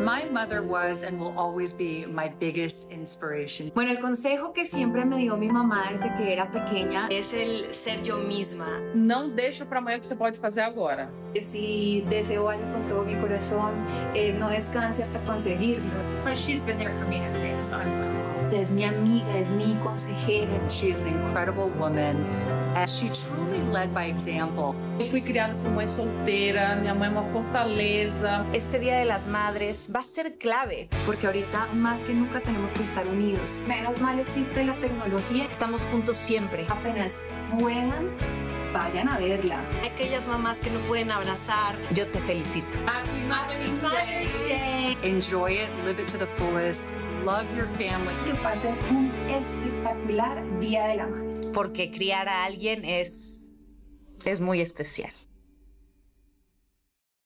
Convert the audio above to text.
My mother was and will always be my biggest inspiration. Bueno, el consejo que siempre me dio mi mamá desde que era pequeña es el ser yo misma. Não deixa para amanhã o que você pode fazer agora. Si deseo algo con todo mi corazón, no descanse hasta conseguirlo. She's been there for me every day, so I'm blessed. Es mi amiga, es mi consejera. She is an incredible woman, and she truly led by example. Eu fui criada por mãe solteira, minha mãe é uma fortaleza. Este Día de las Madres va a ser clave. Porque ahorita más que nunca tenemos que estar unidos. Menos mal existe la tecnología. Estamos juntos siempre. Apenas puedan, vayan a verla. Aquellas mamás que no pueden abrazar, yo te felicito. Happy Mother's Day! Enjoy it, live it to the fullest, love your family. Que pasen un espectacular Día de la Madre. Porque criar a alguien es muy especial.